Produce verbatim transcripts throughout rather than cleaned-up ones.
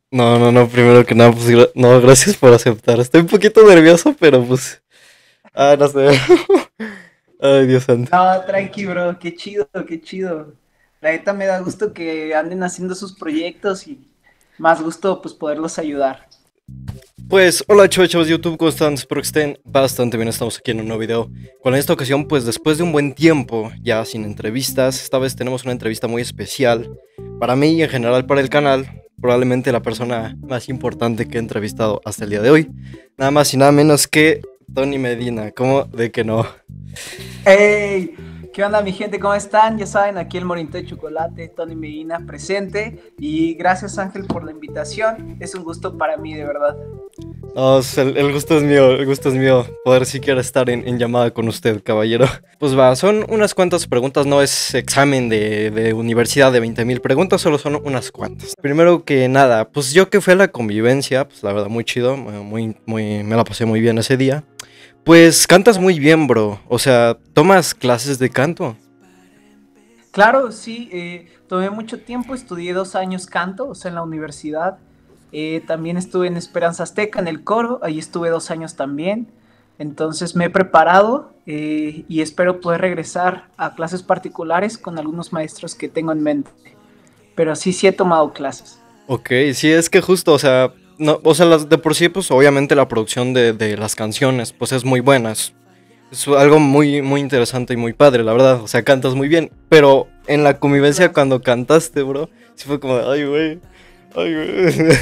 No, no, no, primero que nada, pues gra- no, gracias por aceptar. Estoy un poquito nervioso, pero pues, ah, no sé. Ay, Dios santo. No, tranqui, bro, qué chido, qué chido. La neta me da gusto que anden haciendo sus proyectos y más gusto pues poderlos ayudar. Pues, hola chavos, chavos de YouTube, ¿cómo están? Espero que estén bastante bien, estamos aquí en un nuevo video. Con esta ocasión, pues después de un buen tiempo, ya sin entrevistas, esta vez tenemos una entrevista muy especial. Para mí y en general para el canal, probablemente la persona más importante que he entrevistado hasta el día de hoy. Nada más y nada menos que Tony Medina, ¿cómo de que no? ¡Hey! ¿Qué onda, mi gente? ¿Cómo están? Ya saben, aquí el Morinto de Chocolate, Tony Medina presente. Y gracias, Ángel, por la invitación. Es un gusto para mí, de verdad. No, es el, el gusto es mío, el gusto es mío poder siquiera estar en, en llamada con usted, caballero. Pues va, son unas cuantas preguntas, no es examen de, de universidad de veinte mil preguntas, solo son unas cuantas. Primero que nada, pues yo que fui a la convivencia, pues la verdad muy chido, muy, muy, me la pasé muy bien ese día. Pues cantas muy bien, bro, o sea, tomas clases de canto. Claro, sí, eh, tomé mucho tiempo, estudié dos años canto, o sea, en la universidad. Eh, también estuve en Esperanza Azteca, en el coro, ahí estuve dos años también. Entonces me he preparado eh, y espero poder regresar a clases particulares con algunos maestros que tengo en mente. Pero sí, sí he tomado clases. Ok, sí, es que justo, o sea, no, o sea, las, de por sí, pues obviamente la producción de, de las canciones, pues es muy buena, es, es algo muy, muy interesante y muy padre, la verdad, o sea, cantas muy bien, pero en la convivencia Gracias. cuando cantaste, bro, sí fue como, de, ay, güey, ay, güey.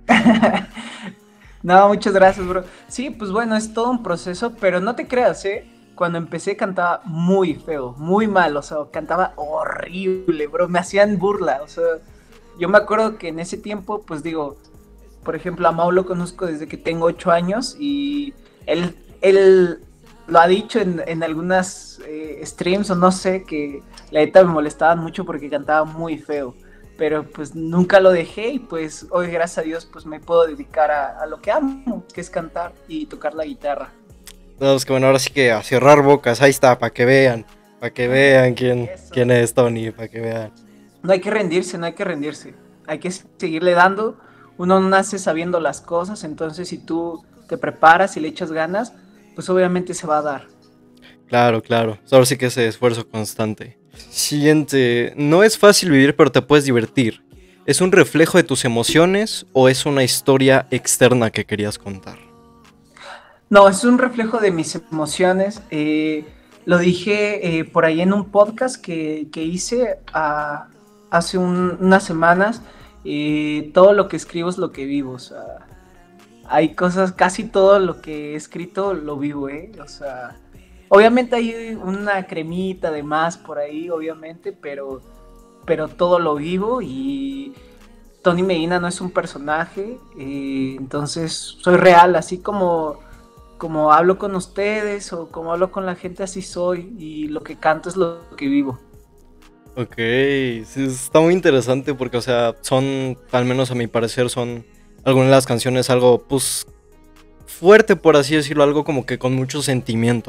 No, muchas gracias, bro. Sí, pues bueno, es todo un proceso, pero no te creas, ¿eh? Cuando empecé cantaba muy feo, muy mal, o sea, cantaba horrible, bro. Me hacían burla, o sea, yo me acuerdo que en ese tiempo, pues digo, por ejemplo, a Mau lo conozco desde que tengo ocho años y él, él lo ha dicho en, en algunas eh, streams o no sé, que la neta me molestaban mucho porque cantaba muy feo. Pero pues nunca lo dejé y pues hoy gracias a Dios pues me puedo dedicar a, a lo que amo, que es cantar y tocar la guitarra. No, es que bueno, ahora sí que a cerrar bocas, ahí está, para que vean, para que vean quién, quién Eso. es Tony, para que vean. No hay que rendirse, no hay que rendirse. Hay que seguirle dando. Uno no nace sabiendo las cosas, entonces si tú te preparas y le echas ganas, pues obviamente se va a dar. Claro, claro, ahora sí que ese esfuerzo constante. Siguiente, no es fácil vivir pero te puedes divertir. ¿Es un reflejo de tus emociones o es una historia externa que querías contar? No, es un reflejo de mis emociones. Eh, lo dije eh, por ahí en un podcast que, que hice a, hace un, unas semanas. Eh, todo lo que escribo es lo que vivo. O sea, hay cosas, casi todo lo que he escrito lo vivo, ¿eh? O sea, obviamente hay una cremita de más por ahí, obviamente, pero, pero todo lo vivo y Tony Medina no es un personaje, eh, entonces soy real, así como como hablo con ustedes o como hablo con la gente, así soy y lo que canto es lo que vivo. Ok, sí, está muy interesante porque, o sea, son, al menos a mi parecer, son algunas de las canciones algo, pues, fuerte, por así decirlo, algo como que con mucho sentimiento.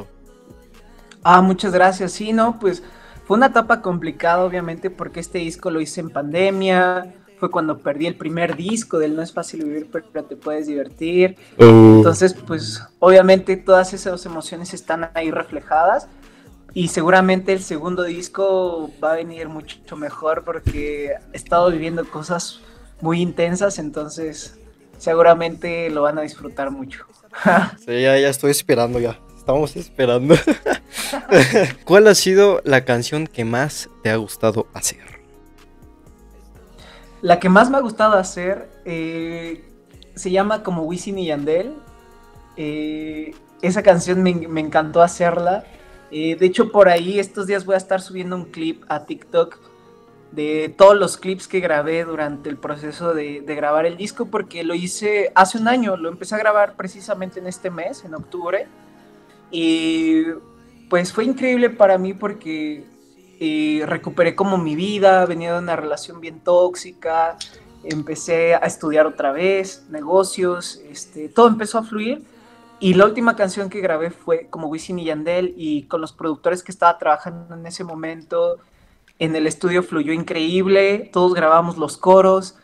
Ah, muchas gracias. Sí, no, pues fue una etapa complicada, obviamente, porque este disco lo hice en pandemia. Fue cuando perdí el primer disco del No es fácil vivir, pero te puedes divertir. Uh, Entonces, pues obviamente todas esas emociones están ahí reflejadas. Y seguramente el segundo disco va a venir mucho mejor porque he estado viviendo cosas muy intensas, entonces seguramente lo van a disfrutar mucho. sí, ya, ya estoy esperando, ya. Estamos esperando. ¿Cuál ha sido la canción que más te ha gustado hacer? La que más me ha gustado hacer eh, se llama como Wisin y Yandel. Eh, esa canción me, me encantó hacerla. Eh, de hecho, por ahí estos días voy a estar subiendo un clip a TikTok de todos los clips que grabé durante el proceso de, de, grabar el disco, porque lo hice hace un año, lo empecé a grabar precisamente en este mes, en octubre, y pues fue increíble para mí porque eh, recuperé como mi vida, venía de una relación bien tóxica, empecé a estudiar otra vez, negocios, este, todo empezó a fluir. Y la última canción que grabé fue como Wisin y Yandel y con los productores que estaba trabajando en ese momento, en el estudio fluyó increíble, todos grabamos los coros,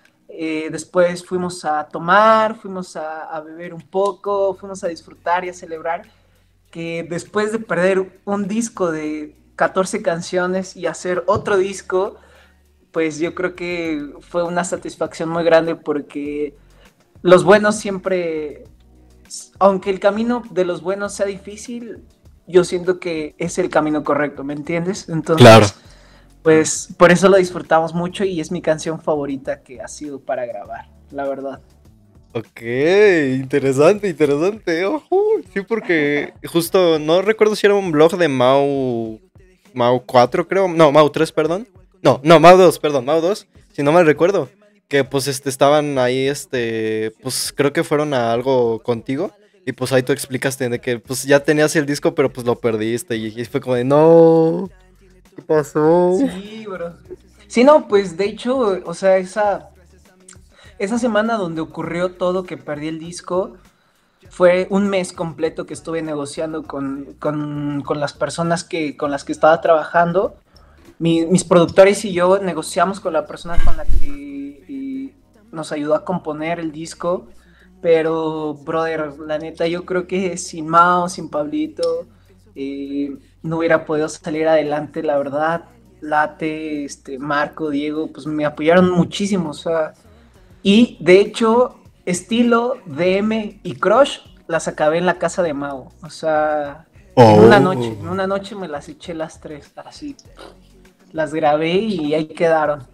Eh, después fuimos a tomar, fuimos a, a beber un poco, fuimos a disfrutar y a celebrar que después de perder un disco de catorce canciones y hacer otro disco, pues yo creo que fue una satisfacción muy grande porque los buenos siempre, aunque el camino de los buenos sea difícil, yo siento que es el camino correcto, ¿me entiendes? Claro. Entonces, pues por eso lo disfrutamos mucho y es mi canción favorita que ha sido para grabar, la verdad. Ok, interesante, interesante. Ojo, sí, porque justo no recuerdo si era un blog de Mau. Mau cuatro, creo. No, Mau tres, perdón. No, no, Mau dos, perdón, Mau dos. Si no mal recuerdo. Que pues este estaban ahí, este. Pues creo que fueron a algo contigo. Y pues ahí tú explicaste de que pues ya tenías el disco, pero pues lo perdiste. Y, y fue como de no. ¿Qué pasó? Sí, bro. Sí, no, pues de hecho, o sea, esa, esa semana donde ocurrió todo que perdí el disco, fue un mes completo que estuve negociando con, con, con las personas que, con las que estaba trabajando. Mi, mis productores y yo negociamos con la persona con la que y nos ayudó a componer el disco. Pero, brother, la neta, yo creo que sin Mao, sin Pablito, eh, no hubiera podido salir adelante, la verdad. Late, este, Marco, Diego, pues me apoyaron muchísimo, o sea, y de hecho, estilo, D M y Crush las acabé en la casa de Mao. O sea, en una noche, Oh. en una noche me las eché las tres, así. Las grabé y ahí quedaron.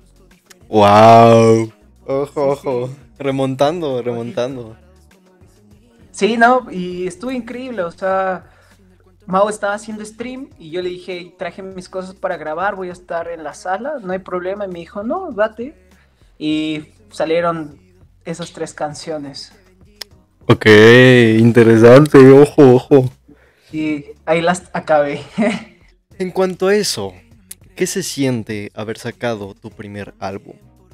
Wow. Ojo, Sí, ojo. sí. Remontando, remontando. Sí, no, y estuvo increíble, o sea, Mao estaba haciendo stream y yo le dije, traje mis cosas para grabar, voy a estar en la sala, no hay problema. Y me dijo, no, date. Y salieron esas tres canciones. Ok, interesante, ojo, ojo. Y ahí las acabé. En cuanto a eso, ¿qué se siente haber sacado tu primer álbum?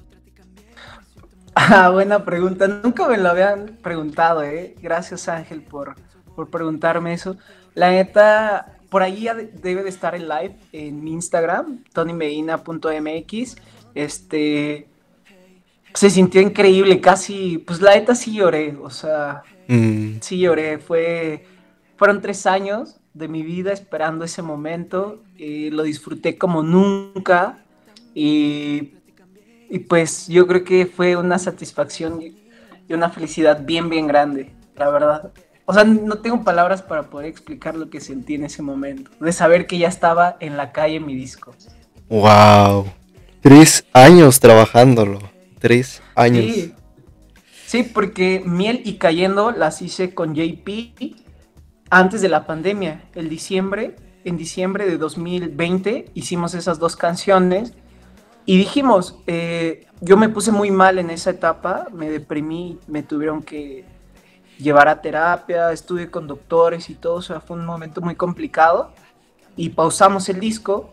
Ah, buena pregunta. Nunca me lo habían preguntado, ¿eh? Gracias, Ángel, por, por preguntarme eso. La neta, por ahí ya de- debe de estar el live en mi Instagram, tony medina punto m x. Este, se sintió increíble, casi, pues la neta sí lloré, o sea, Mm, sí lloré. Fue, fueron tres años de mi vida esperando ese momento. Eh, lo disfruté como nunca y y pues yo creo que fue una satisfacción y una felicidad bien, bien grande, la verdad. O sea, no tengo palabras para poder explicar lo que sentí en ese momento, de saber que ya estaba en la calle mi disco. wow. Tres años trabajándolo. Tres años. Sí, sí, porque Miel y Cayendo las hice con J P antes de la pandemia, el diciembre, en diciembre de dos mil veinte hicimos esas dos canciones. Y dijimos, eh, yo me puse muy mal en esa etapa, me deprimí, me tuvieron que llevar a terapia, estuve con doctores y todo, o sea, fue un momento muy complicado. Y pausamos el disco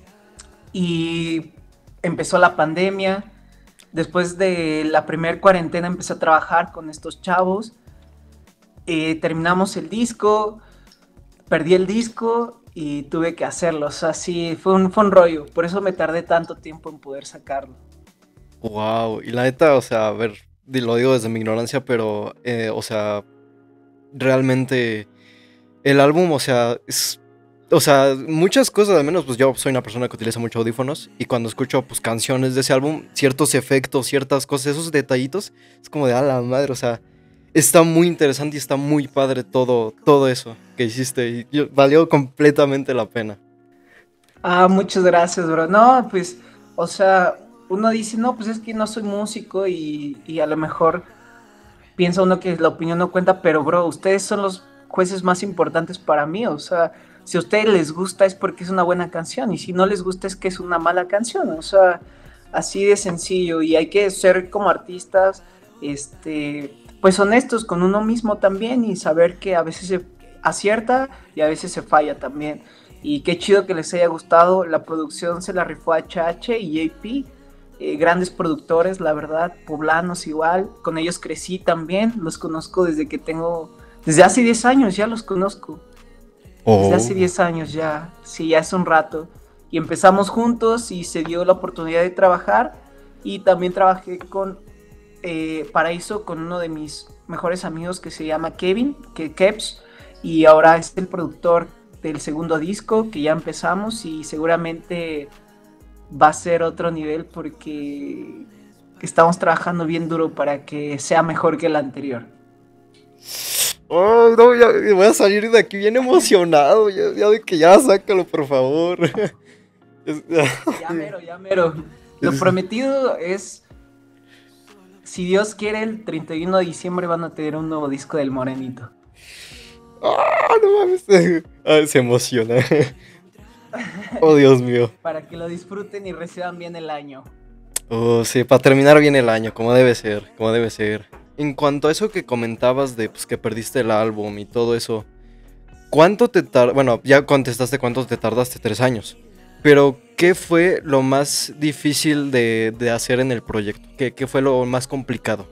y empezó la pandemia. Después de la primera cuarentena empecé a trabajar con estos chavos. Eh, terminamos el disco, perdí el disco y tuve que hacerlo. O sea, sí, fue un, fue un rollo. Por eso me tardé tanto tiempo en poder sacarlo. Wow. Y la neta, o sea, a ver, di- lo digo desde mi ignorancia, pero, eh, o sea, realmente el álbum, o sea, es, o sea, muchas cosas, al menos pues yo soy una persona que utiliza mucho audífonos y cuando escucho pues canciones de ese álbum, ciertos efectos, ciertas cosas, esos detallitos, es como de a la madre, o sea, está muy interesante y está muy padre todo, todo eso que hiciste y yo- valió completamente la pena. Ah, muchas gracias, bro. No, pues, o sea, uno dice, no, pues es que no soy músico y, y a lo mejor piensa uno que la opinión no cuenta, pero, bro, ustedes son los jueces más importantes para mí. O sea, si a ustedes les gusta es porque es una buena canción y si no les gusta es que es una mala canción. O sea, así de sencillo y hay que ser como artistas, este, pues honestos con uno mismo también y saber que a veces se acierta y a veces se falla también. Y qué chido que les haya gustado. La producción se la rifó a H H y J P. Eh, grandes productores, la verdad, poblanos igual. Con ellos crecí también. Los conozco desde que tengo. Desde hace diez años ya los conozco. Desde hace Oh, diez años ya. Sí, ya hace un rato. Y empezamos juntos y se dio la oportunidad de trabajar. Y también trabajé con eh, Paraíso con uno de mis mejores amigos que se llama Kevin, que Kevs, y ahora es el productor del segundo disco que ya empezamos y seguramente va a ser otro nivel porque estamos trabajando bien duro para que sea mejor que el anterior. Oh, no, ya voy a salir de aquí bien emocionado. Ya, ya de que ya sácalo, por favor. Es- Ya mero, ya mero. Lo prometido es, si Dios quiere, el treinta y uno de diciembre van a tener un nuevo disco del Morenito. Ah, no mames. Ah, se emociona. Oh, Dios mío. Para que lo disfruten y reciban bien el año. Oh, sí, para terminar bien el año, como debe ser, como debe ser. En cuanto a eso que comentabas de pues, que perdiste el álbum y todo eso, ¿cuánto te tardaste? Bueno, ya contestaste cuánto te tardaste, tres años. Pero, ¿qué fue lo más difícil de, de hacer en el proyecto? ¿Qué, qué fue lo más complicado?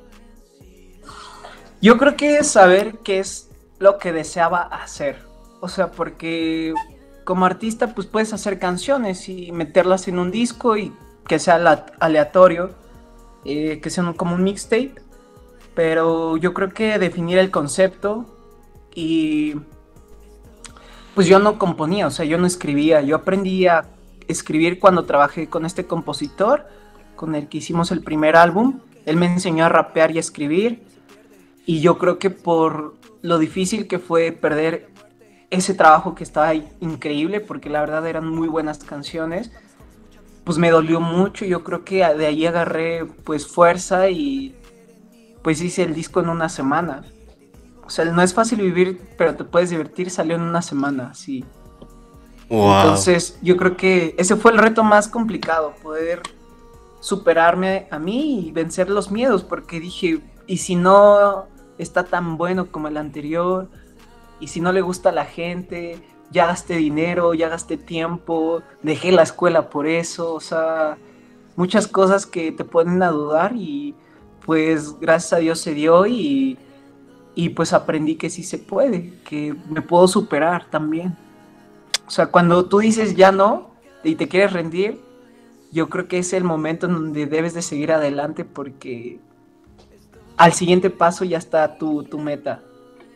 Yo creo que es saber qué es lo que deseaba hacer. O sea, porque como artista pues puedes hacer canciones y meterlas en un disco y que sea ala- aleatorio, eh, que sea un- como un mixtape. Pero yo creo que definir el concepto y pues yo no componía, o sea, yo no escribía. Yo aprendí a escribir cuando trabajé con este compositor, con el que hicimos el primer álbum. Él me enseñó a rapear y a escribir. Y yo creo que por lo difícil que fue perder ese trabajo que estaba increíble, porque la verdad eran muy buenas canciones, pues me dolió mucho. Yo creo que de ahí agarré pues fuerza y pues hice el disco en una semana. O sea, no es fácil vivir, pero te puedes divertir, salió en una semana, sí. Wow. Entonces yo creo que ese fue el reto más complicado, poder superarme a mí y vencer los miedos, porque dije, ¿y si no está tan bueno como el anterior? ¿Y si no le gusta a la gente? Ya gasté dinero, ya gasté tiempo, dejé la escuela por eso, o sea, muchas cosas que te ponen a dudar y pues gracias a Dios se dio y, y pues aprendí que sí se puede, que me puedo superar también. O sea, cuando tú dices ya no y te quieres rendir, yo creo que es el momento en donde debes de seguir adelante porque al siguiente paso ya está tu, tu meta.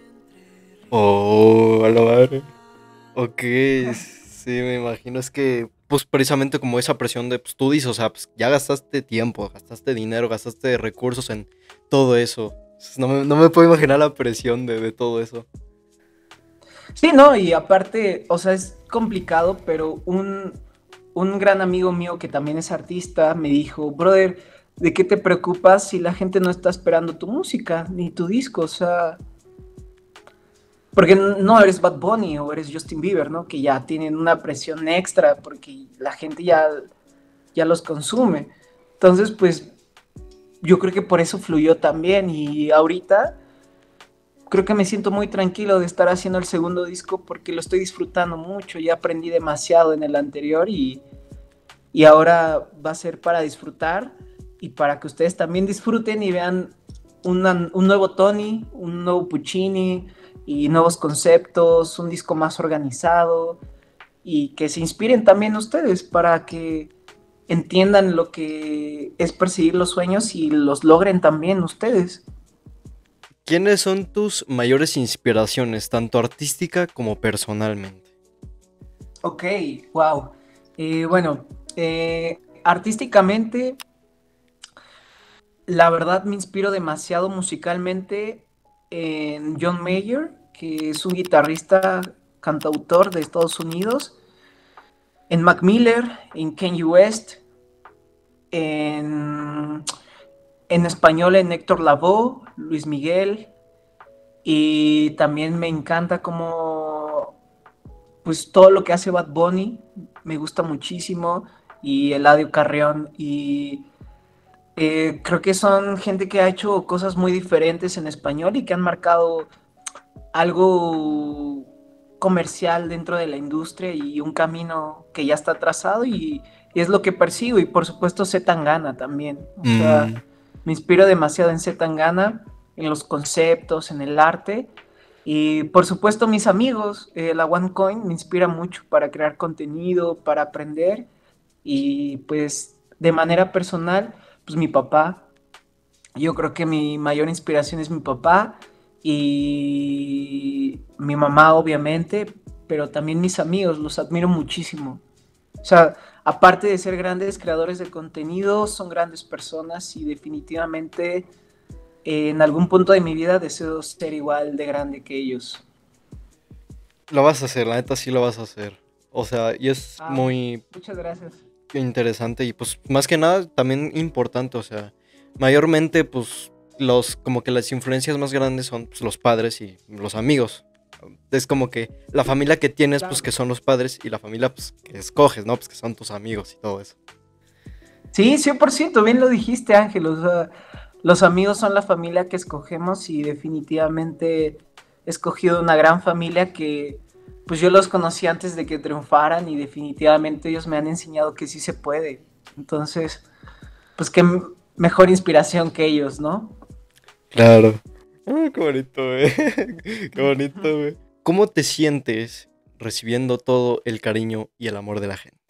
Oh, a la madre. Ok, sí, me imagino. Es que, pues precisamente como esa presión de, pues tú dices, o sea, pues ya gastaste tiempo, gastaste dinero, gastaste recursos en todo eso. No me, no me puedo imaginar la presión de, de todo eso. Sí, no, y aparte, o sea, es complicado, pero un, un gran amigo mío que también es artista me dijo, brother, ¿de qué te preocupas si la gente no está esperando tu música ni tu disco? O sea, porque no eres Bad Bunny o eres Justin Bieber, ¿no? Que ya tienen una presión extra porque la gente ya, ya los consume. Entonces, pues yo creo que por eso fluyó también y ahorita creo que me siento muy tranquilo de estar haciendo el segundo disco porque lo estoy disfrutando mucho, ya aprendí demasiado en el anterior y, y ahora va a ser para disfrutar y para que ustedes también disfruten y vean una, un nuevo Tony, un nuevo Puccini y nuevos conceptos, un disco más organizado y que se inspiren también ustedes para que entiendan lo que es perseguir los sueños y los logren también ustedes. ¿Quiénes son tus mayores inspiraciones, tanto artística como personalmente? Ok, wow. Eh, bueno, eh, artísticamente, la verdad me inspiro demasiado musicalmente en John Mayer, que es un guitarrista, cantautor de Estados Unidos, en Mac Miller, en Kanye West, en, en español en Héctor Lavoe, Luis Miguel, y también me encanta como pues todo lo que hace Bad Bunny me gusta muchísimo y Eladio Carrión y eh, creo que son gente que ha hecho cosas muy diferentes en español y que han marcado algo comercial dentro de la industria y un camino que ya está trazado y, y es lo que persigo y por supuesto C. Tangana también, o sea, Mm, me inspiro demasiado en C. Tangana, en los conceptos, en el arte y por supuesto mis amigos, eh, la OneCoin me inspira mucho para crear contenido, para aprender y pues de manera personal, pues mi papá, Yo creo que mi mayor inspiración es mi papá y mi mamá, obviamente, pero también mis amigos, los admiro muchísimo. O sea, aparte de ser grandes creadores de contenido, son grandes personas y definitivamente eh, en algún punto de mi vida deseo ser igual de grande que ellos. Lo vas a hacer, la neta sí lo vas a hacer. O sea, y es Ah, muy muchas gracias. interesante y pues más que nada también importante, o sea, mayormente pues los como que las influencias más grandes son pues, los padres y los amigos. Es como que la familia que tienes pues Claro. que son los padres y la familia pues que escoges, ¿no? Pues que son tus amigos y todo eso. Sí, cien por ciento, bien lo dijiste, Ángel. O sea, los amigos son la familia que escogemos y definitivamente he escogido una gran familia que pues yo los conocí antes de que triunfaran y definitivamente ellos me han enseñado que sí se puede. Entonces, pues qué m- mejor inspiración que ellos, ¿no? Claro. Ah, qué bonito, güey. Qué bonito, güey. ¿Cómo te sientes recibiendo todo el cariño y el amor de la gente?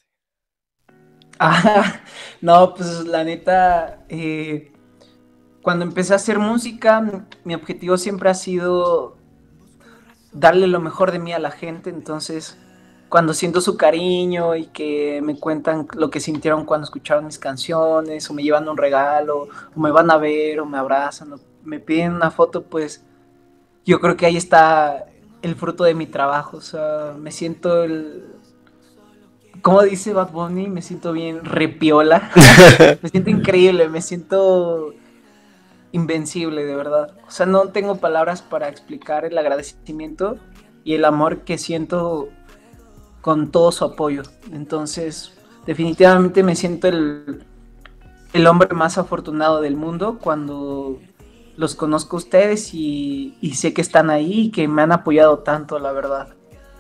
Ah, no, pues la neta, eh, cuando empecé a hacer música, mi mi objetivo siempre ha sido darle lo mejor de mí a la gente, entonces cuando siento su cariño y que me cuentan lo que sintieron cuando escucharon mis canciones, o me llevan un regalo, o me van a ver, o me abrazan, o me piden una foto, pues yo creo que ahí está el fruto de mi trabajo, o sea, me siento el, como dice Bad Bunny, me siento bien repiola, me siento increíble, me siento invencible, de verdad. O sea, no tengo palabras para explicar el agradecimiento y el amor que siento con todo su apoyo. Entonces, definitivamente me siento el, el hombre más afortunado del mundo cuando los conozco a ustedes y, y sé que están ahí y que me han apoyado tanto, la verdad.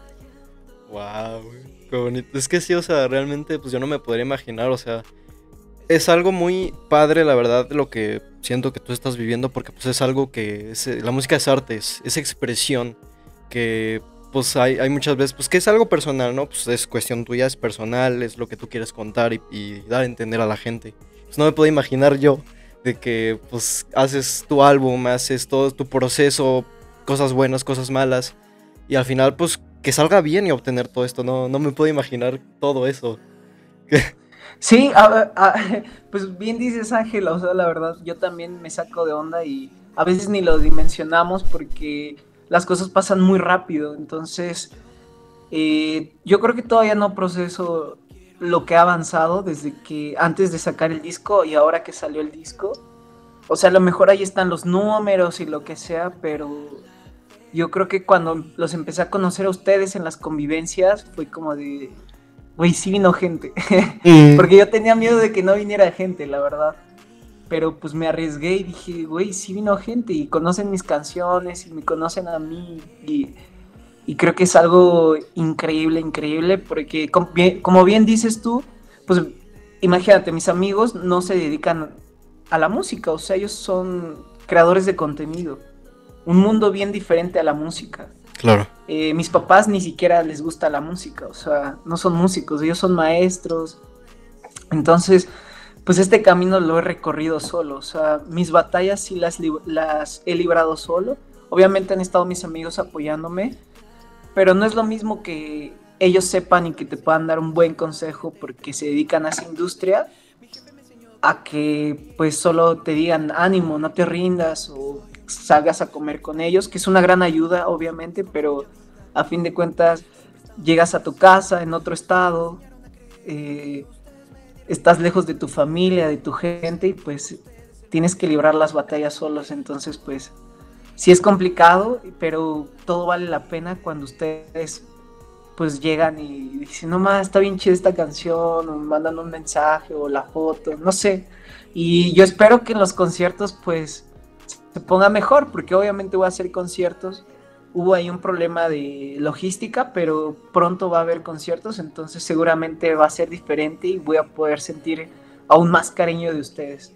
Wow, qué bonito. Es que sí, o sea, realmente pues yo no me podría imaginar, o sea, es algo muy padre, la verdad, lo que siento que tú estás viviendo, porque pues es algo que es, eh, la música es arte, es, es expresión, que pues hay, hay muchas veces, pues que es algo personal, ¿no? Pues es cuestión tuya, es personal, es lo que tú quieres contar y, y dar a entender a la gente. Pues no me puedo imaginar yo de que pues haces tu álbum, haces todo tu proceso, cosas buenas, cosas malas, y al final pues que salga bien y obtener todo esto, no, no me puedo imaginar todo eso. Sí, a- a- pues bien dices Ángela, o sea, la verdad, yo también me saco de onda y a veces ni lo dimensionamos porque las cosas pasan muy rápido, entonces eh, yo creo que todavía no proceso lo que ha avanzado desde que antes de sacar el disco y ahora que salió el disco. O sea, a lo mejor ahí están los números y lo que sea, pero yo creo que cuando los empecé a conocer a ustedes en las convivencias fue como de, güey, sí vino gente. Mm. Porque yo tenía miedo de que no viniera gente, la verdad. Pero pues me arriesgué y dije, güey, sí vino gente y conocen mis canciones y me conocen a mí. Y, y creo que es algo increíble, increíble, porque com- bien- como bien dices tú, pues imagínate, mis amigos no se dedican a la música, o sea, ellos son creadores de contenido. Un mundo bien diferente a la música. Claro. Eh, mis papás ni siquiera les gusta la música, o sea, no son músicos, ellos son maestros. Entonces, pues este camino lo he recorrido solo, o sea, mis batallas sí las, lib- las he librado solo. Obviamente han estado mis amigos apoyándome, pero no es lo mismo que ellos sepan y que te puedan dar un buen consejo porque se dedican a esa industria, a que pues solo te digan ánimo, no te rindas o salgas a comer con ellos, que es una gran ayuda obviamente, pero a fin de cuentas llegas a tu casa en otro estado, eh, estás lejos de tu familia, de tu gente y pues tienes que librar las batallas solos, entonces pues sí es complicado, pero todo vale la pena cuando ustedes pues llegan y dicen, no más, está bien chida esta canción, o me mandan un mensaje o la foto, no sé. Y yo espero que en los conciertos pues se ponga mejor, porque obviamente voy a hacer conciertos. Hubo ahí un problema de logística, pero pronto va a haber conciertos, entonces seguramente va a ser diferente y voy a poder sentir aún más cariño de ustedes.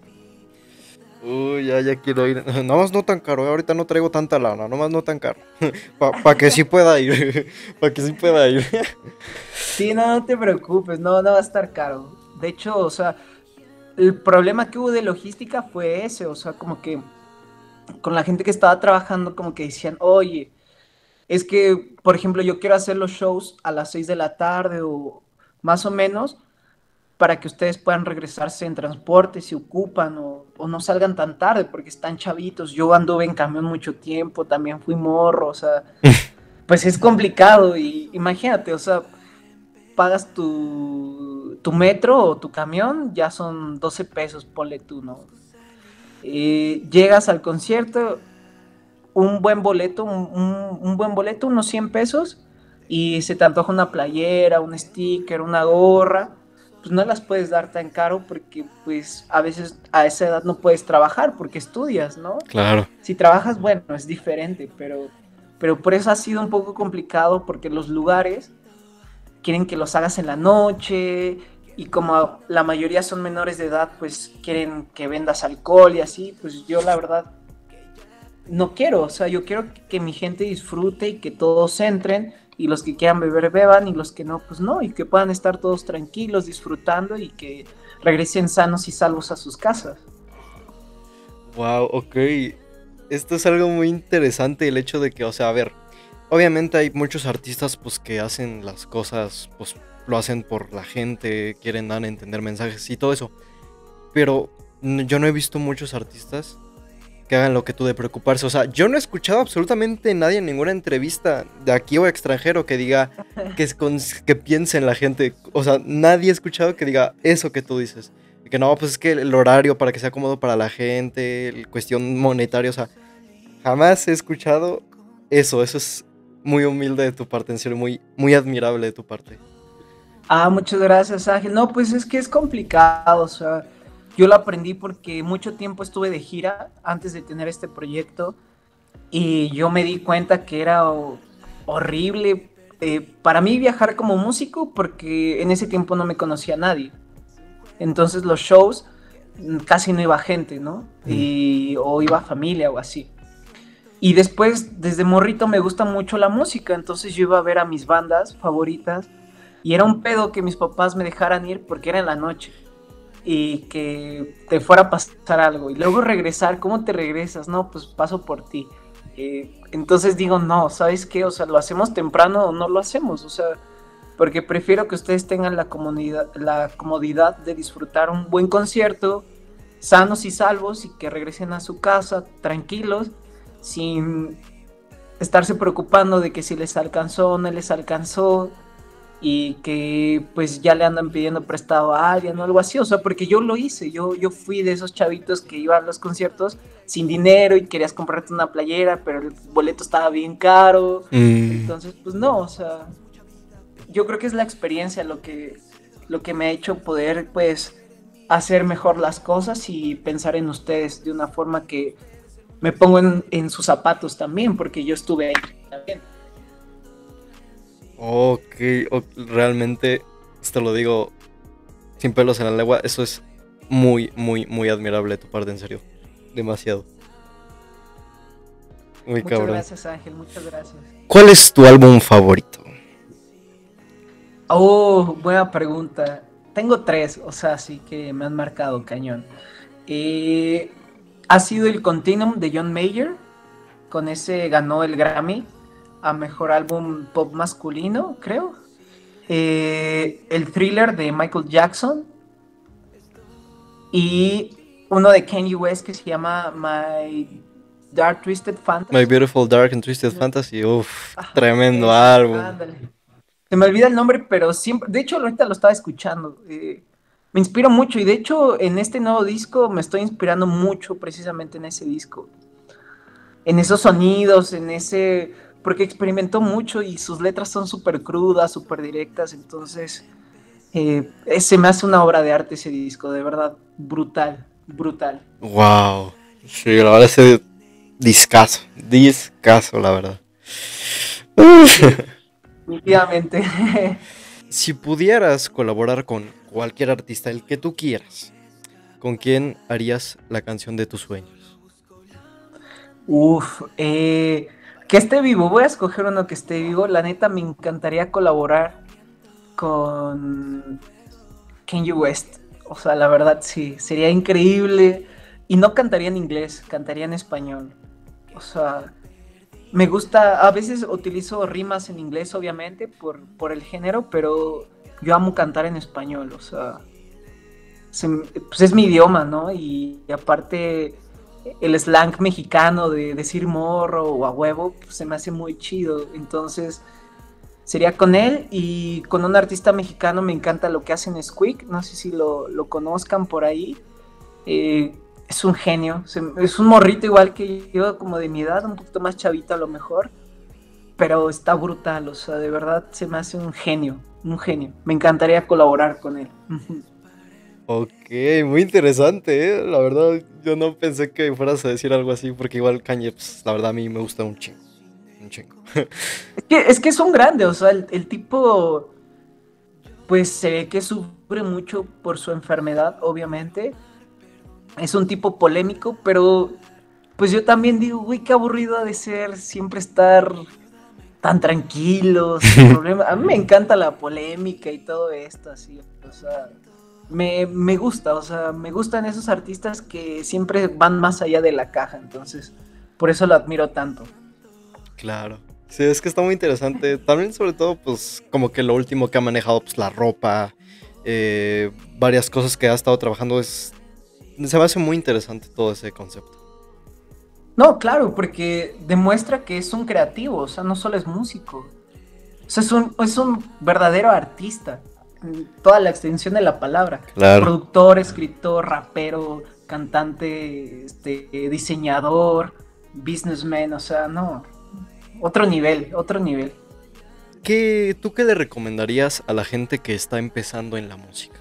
Uy, ya, ya quiero ir. Nomás no tan caro, eh, ahorita no traigo tanta lana, nomás no tan caro. Para pa que sí pueda ir. Para que sí pueda ir. Sí, no, no te preocupes, no, no va a estar caro. De hecho, o sea, el problema que hubo de logística fue ese, o sea, como que con la gente que estaba trabajando, como que decían, oye, es que, por ejemplo, yo quiero hacer los shows a las seis de la tarde o más o menos, para que ustedes puedan regresarse en transporte si ocupan o, o no salgan tan tarde porque están chavitos. Yo anduve en camión mucho tiempo, también fui morro, o sea, pues es complicado y imagínate, o sea, pagas tu, tu metro o tu camión, ya son doce pesos, ponle tú, ¿no? Eh, llegas al concierto, un buen boleto, un, un, un buen boleto, unos cien pesos, y se te antoja una playera, un sticker, una gorra, pues no las puedes dar tan caro porque pues a veces a esa edad no puedes trabajar porque estudias, ¿no? Claro. Si trabajas, bueno, es diferente, pero, pero por eso ha sido un poco complicado porque los lugares quieren que los hagas en la noche y como la mayoría son menores de edad, pues quieren que vendas alcohol y así, pues yo la verdad no quiero, o sea, yo quiero que mi gente disfrute y que todos entren y los que quieran beber beban y los que no, pues no, y que puedan estar todos tranquilos disfrutando y que regresen sanos y salvos a sus casas. Wow, ok. Esto es algo muy interesante, el hecho de que, o sea, a ver, obviamente hay muchos artistas pues que hacen las cosas, pues lo hacen por la gente, quieren dar a entender mensajes y todo eso. Pero n- yo no he visto muchos artistas que hagan lo que tú de preocuparse. O sea, yo no he escuchado absolutamente nadie en ninguna entrevista de aquí o extranjero que diga que, es con- que piense en la gente. O sea, nadie ha escuchado que diga eso que tú dices. Que no, pues es que el horario para que sea cómodo para la gente, el cuestión monetaria, o sea, jamás he escuchado eso. Eso es muy humilde de tu parte, en serio, muy, muy admirable de tu parte. Ah, muchas gracias, Ángel. No, pues es que es complicado, o sea, yo lo aprendí porque mucho tiempo estuve de gira antes de tener este proyecto y yo me di cuenta que era ho- horrible eh, para mí viajar como músico porque en ese tiempo no me conocía a nadie. Entonces los shows mm, casi no iba gente, ¿no? Mm. Y, o iba familia o así. Y después, desde morrito me gusta mucho la música, entonces yo iba a ver a mis bandas favoritas y era un pedo que mis papás me dejaran ir porque era en la noche y que te fuera a pasar algo y luego regresar, ¿cómo te regresas? No, pues paso por ti. Eh, entonces digo, no, ¿sabes qué? O sea, ¿lo hacemos temprano o no lo hacemos? O sea, porque prefiero que ustedes tengan la comodidad, la comodidad de disfrutar un buen concierto, sanos y salvos, y que regresen a su casa tranquilos, sin estarse preocupando de que si les alcanzó o no les alcanzó, y que pues ya le andan pidiendo prestado a alguien o algo así, o sea, porque yo lo hice, yo, yo fui de esos chavitos que iban a los conciertos sin dinero y querías comprarte una playera, pero el boleto estaba bien caro, Mm. entonces pues no, o sea, yo creo que es la experiencia lo que, lo que me ha hecho poder, pues, hacer mejor las cosas y pensar en ustedes de una forma que me pongo en, en sus zapatos también, porque yo estuve ahí también. Ok, o- realmente, te lo digo sin pelos en la lengua, eso es muy, muy, muy admirable de tu parte, en serio. Demasiado. Muy Muchas cabrón. gracias, Ángel, muchas gracias. ¿Cuál es tu álbum favorito? Oh, buena pregunta. Tengo tres, o sea, sí que me han marcado cañón. Eh, ha sido el Continuum de John Mayer, con ese ganó el Grammy a mejor álbum pop masculino, creo. Eh, el Thriller de Michael Jackson y uno de Kanye West que se llama My Dark Twisted My Fantasy. Beautiful Dark and Twisted Fantasy. Uff, Ajá, tremendo ese, álbum. ándale. Se me olvida el nombre, pero siempre, de hecho ahorita lo estaba escuchando. Eh, me inspiro mucho y de hecho en este nuevo disco me estoy inspirando mucho precisamente en ese disco. En esos sonidos, en ese... Porque experimentó mucho y sus letras son súper crudas, súper directas, entonces eh, se me hace una obra de arte ese disco, de verdad, brutal, brutal. Wow. Sí, la verdad, ese discazo. Discazo, la verdad. Sí, definitivamente. Si pudieras colaborar con cualquier artista, el que tú quieras, ¿con quién harías la canción de tus sueños? Uf, eh, que esté vivo, voy a escoger uno que esté vivo. La neta me encantaría colaborar con Kanye West. O sea, la verdad sí, sería increíble. Y no cantaría en inglés, cantaría en español. O sea, me gusta, a veces utilizo rimas en inglés, obviamente, por, por el género, pero yo amo cantar en español, o sea, se- pues es mi idioma, ¿no? Y, y aparte, el slang mexicano de decir morro o a huevo, pues se me hace muy chido. Entonces, sería con él y con un artista mexicano me encanta lo que hacen Squeak, no sé si lo, lo conozcan por ahí. Eh, es un genio, se- es un morrito igual que yo, como de mi edad, un poquito más chavito a lo mejor, pero está brutal, o sea, de verdad se me hace un genio, un genio. Me encantaría colaborar con él. Ujú. Ok, muy interesante, ¿eh? La verdad, yo no pensé que fueras a decir algo así, porque igual Kanye, pues, la verdad a mí me gusta un chingo, un chingo. Es que, es que es un grande, o sea, el, el tipo, pues se ve que sufre mucho por su enfermedad, obviamente. Es un tipo polémico, pero pues yo también digo, güey, qué aburrido ha de ser siempre estar tan tranquilo, sin problema. A mí me encanta la polémica y todo esto, así, o sea, me, me gusta, o sea, me gustan esos artistas que siempre van más allá de la caja, entonces, por eso lo admiro tanto. Claro. Sí, es que está muy interesante. También, sobre todo, pues, como que lo último que ha manejado, pues, la ropa, eh, varias cosas que ha estado trabajando, es, se me hace muy interesante todo ese concepto. No, claro, porque demuestra que es un creativo, o sea, no solo es músico, o sea, es un, es un verdadero artista, en toda la extensión de la palabra. Claro. Productor, escritor, rapero, cantante, este, diseñador, businessman, o sea, no, otro nivel, otro nivel. ¿Qué, tú qué le recomendarías a la gente que está empezando en la música?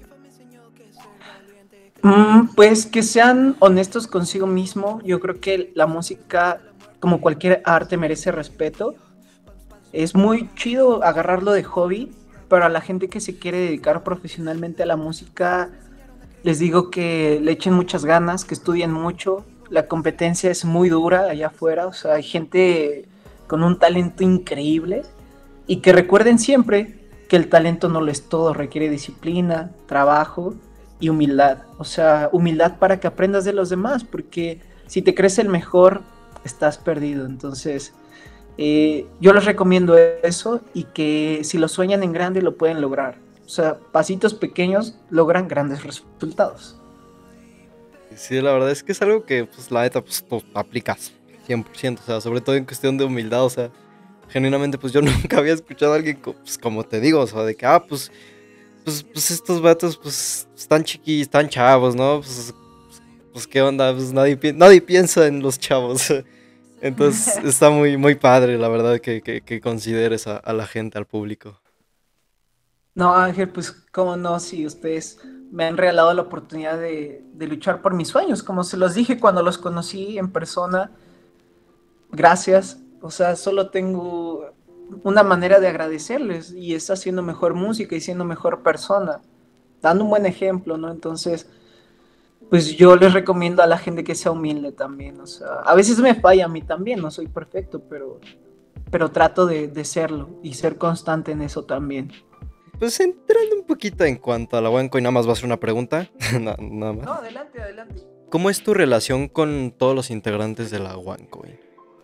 Mm, pues que sean honestos consigo mismo. Yo creo que la música, como cualquier arte, merece respeto. Es muy chido agarrarlo de hobby, pero a la gente que se quiere dedicar profesionalmente a la música, les digo que le echen muchas ganas, que estudien mucho. La competencia es muy dura allá afuera, o sea, hay gente con un talento increíble y que recuerden siempre que el talento no lo es todo, requiere disciplina, trabajo y humildad. O sea, humildad para que aprendas de los demás, porque si te crees el mejor, estás perdido. Entonces, eh, yo les recomiendo eso y que si lo sueñan en grande lo pueden lograr. O sea, pasitos pequeños logran grandes resultados. Sí, la verdad es que es algo que, pues, la neta, pues, tú aplicas cien por ciento, o sea, sobre todo en cuestión de humildad, o sea, genuinamente, pues, yo nunca había escuchado a alguien, co- pues, como te digo, o sea, de que, ah, pues, pues, pues, estos vatos, pues, están chiquis, están chavos, ¿no? Pues, pues, ¿qué onda? Pues, nadie, pi- nadie piensa en los chavos, entonces, está muy, muy padre, la verdad, que, que, que consideres a, a la gente, al público. No, Ángel, pues cómo no, si ustedes me han regalado la oportunidad de, de luchar por mis sueños, como se los dije cuando los conocí en persona, gracias. O sea, solo tengo una manera de agradecerles y es haciendo mejor música y siendo mejor persona, dando un buen ejemplo, ¿no? Entonces, pues yo les recomiendo a la gente que sea humilde también, o sea, a veces me falla a mí también, no soy perfecto, pero, pero trato de, de serlo y ser constante en eso también. Pues, entrando un poquito en cuanto a la Wanco, y nada más va a ser una pregunta, na- nada más. No, adelante, adelante. ¿Cómo es tu relación con todos los integrantes de la Wanco, güey?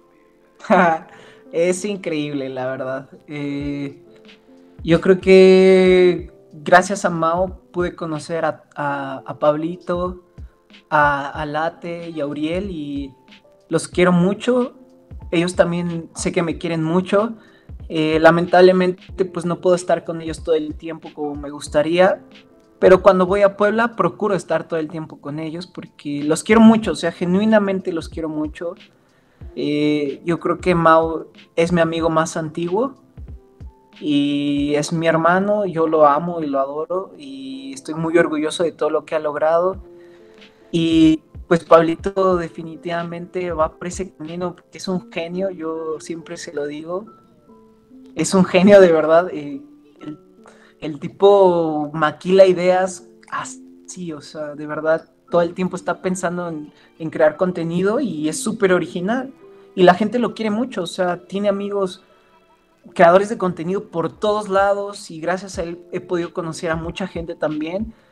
Es increíble, la verdad. Eh, yo creo que gracias a Mao pude conocer a, a, a Pablito, a, a Late y a Uriel y los quiero mucho. Ellos también sé que me quieren mucho. Eh, lamentablemente pues no puedo estar con ellos todo el tiempo como me gustaría, pero cuando voy a Puebla procuro estar todo el tiempo con ellos porque los quiero mucho, o sea, genuinamente los quiero mucho. Eh, yo creo que Mao es mi amigo más antiguo y es mi hermano, yo lo amo y lo adoro y estoy muy orgulloso de todo lo que ha logrado. Y pues Pablito definitivamente va por ese camino porque es un genio, yo siempre se lo digo, es un genio de verdad. Eh, el, el tipo maquila ideas así, o sea, de verdad, todo el tiempo está pensando en, en crear contenido y es súper original. Y la gente lo quiere mucho, o sea, tiene amigos creadores de contenido por todos lados y gracias a él he podido conocer a mucha gente también.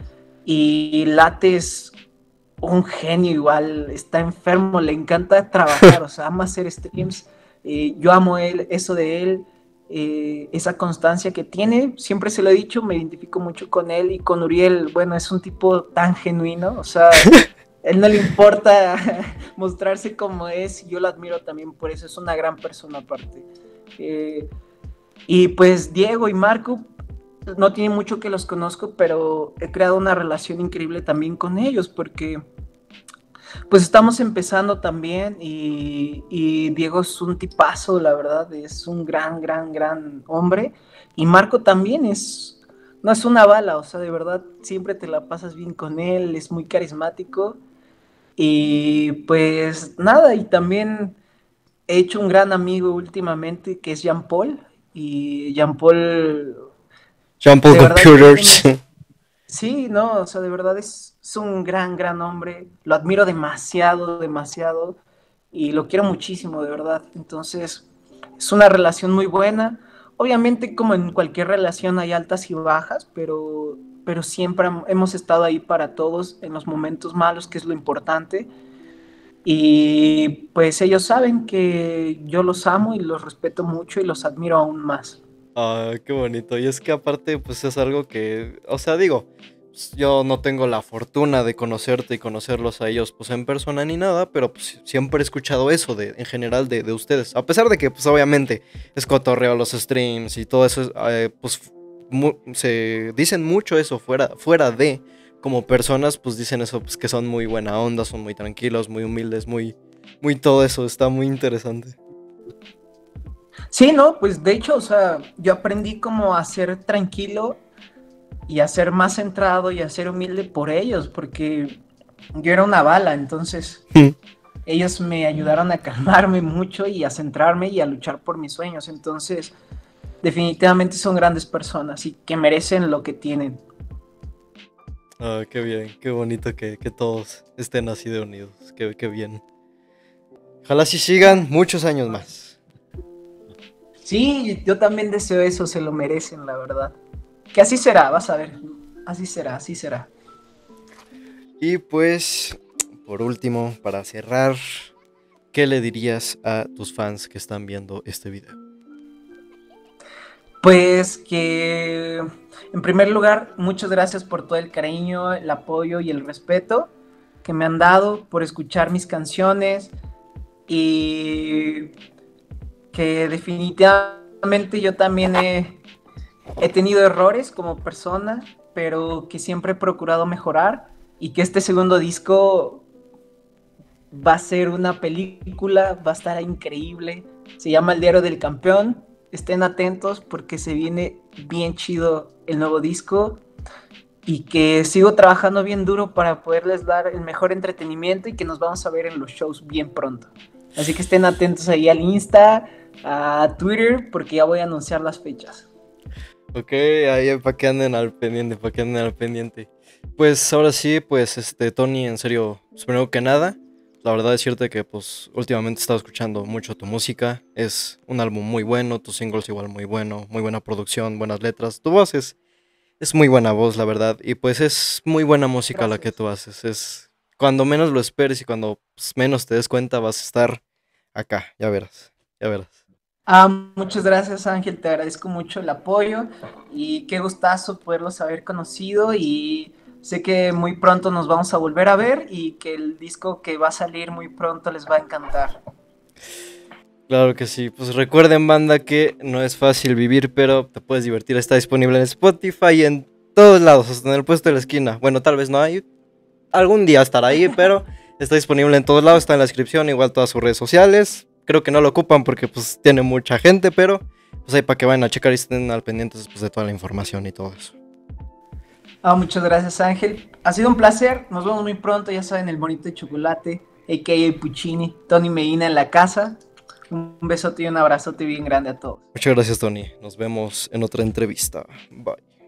Y Late es un genio igual, está enfermo, le encanta trabajar, o sea, ama hacer streams. Eh, yo amo él, eso de él, eh, esa constancia que tiene, siempre se lo he dicho, me identifico mucho con él y con Uriel. Bueno, es un tipo tan genuino, o sea, él no le importa mostrarse como es, y yo lo admiro también por eso, es una gran persona aparte. Eh, y pues Diego y Marco, no tiene mucho que los conozco, pero he creado una relación increíble también con ellos, porque pues estamos empezando también, y, y Diego es un tipazo, la verdad, es un gran, gran, gran hombre, y Marco también es, no es una bala, o sea, de verdad, siempre te la pasas bien con él, es muy carismático, y pues nada, y también he hecho un gran amigo últimamente que es Jean Paul, y Jean Paul, Jumble de verdad que Computers. tiene. Sí, no, o sea, de verdad es, es un gran, gran hombre. Lo admiro demasiado, demasiado. Y lo quiero muchísimo, de verdad. Entonces, es una relación muy buena. Obviamente, como en cualquier relación, hay altas y bajas, pero, pero siempre hemos estado ahí para todos en los momentos malos, que es lo importante. Y pues ellos saben que yo los amo y los respeto mucho y los admiro aún más. Ah, qué bonito. Y es que aparte, pues es algo que, o sea, digo, pues, yo no tengo la fortuna de conocerte y conocerlos a ellos, pues en persona ni nada, pero pues siempre he escuchado eso de, en general de, de ustedes. A pesar de que, pues obviamente, es cotorreo los streams y todo eso, eh, pues mu- se dicen mucho eso fuera, fuera de, como personas, pues dicen eso, pues que son muy buena onda, son muy tranquilos, muy humildes, muy, muy todo eso. Está muy interesante. Sí, no, pues de hecho, o sea, yo aprendí como a ser tranquilo y a ser más centrado y a ser humilde por ellos, porque yo era una bala, entonces ellos me ayudaron a calmarme mucho y a centrarme y a luchar por mis sueños, entonces definitivamente son grandes personas y que merecen lo que tienen. Ah, qué bien, qué bonito que, que todos estén así de unidos. Qué, qué bien. Ojalá si sigan muchos años más. Sí, yo también deseo eso, se lo merecen, la verdad. Que así será, vas a ver, así será, así será. Y pues, por último, para cerrar, ¿qué le dirías a tus fans que están viendo este video? Pues que, en primer lugar, muchas gracias por todo el cariño, el apoyo y el respeto que me han dado, por escuchar mis canciones, y que definitivamente yo también he, he tenido errores como persona, pero que siempre he procurado mejorar, y que este segundo disco va a ser una película, va a estar increíble. Se llama El Diario del Campeón. Estén atentos porque se viene bien chido el nuevo disco, y que sigo trabajando bien duro para poderles dar el mejor entretenimiento, y que nos vamos a ver en los shows bien pronto. Así que estén atentos ahí al Insta, a Twitter, porque ya voy a anunciar las fechas. Ok, ahí para que anden al pendiente, para que anden al pendiente. Pues ahora sí, pues este, Tony, en serio, pues, primero que nada, la verdad es cierto que pues últimamente he estado escuchando mucho tu música. Es un álbum muy bueno, tus singles igual muy bueno, muy buena producción, buenas letras. Tu voz es, es muy buena voz, la verdad. Y pues es muy buena música la que Gracias. tú haces. Es cuando menos lo esperes y cuando pues, menos te des cuenta vas a estar acá, ya verás, ya verás. Ah, muchas gracias, Ángel, te agradezco mucho el apoyo y qué gustazo poderlos haber conocido, y sé que muy pronto nos vamos a volver a ver y que el disco que va a salir muy pronto les va a encantar. Claro que sí, pues recuerden banda que no es fácil vivir, pero te puedes divertir, está disponible en Spotify y en todos lados, hasta en el puesto de la esquina. Bueno, tal vez no hay, algún día estará ahí, pero está disponible en todos lados, está en la descripción, igual todas sus redes sociales. Creo que no lo ocupan porque pues tiene mucha gente, pero pues ahí para que vayan a checar y estén al pendiente después de toda la información y todo eso. Ah, muchas gracias, Ángel. Ha sido un placer, nos vemos muy pronto, ya saben, el bonito de chocolate, a k a. Puccini, Tony Medina en la casa. Un besote y un abrazote bien grande a todos. Muchas gracias Tony, nos vemos en otra entrevista. Bye.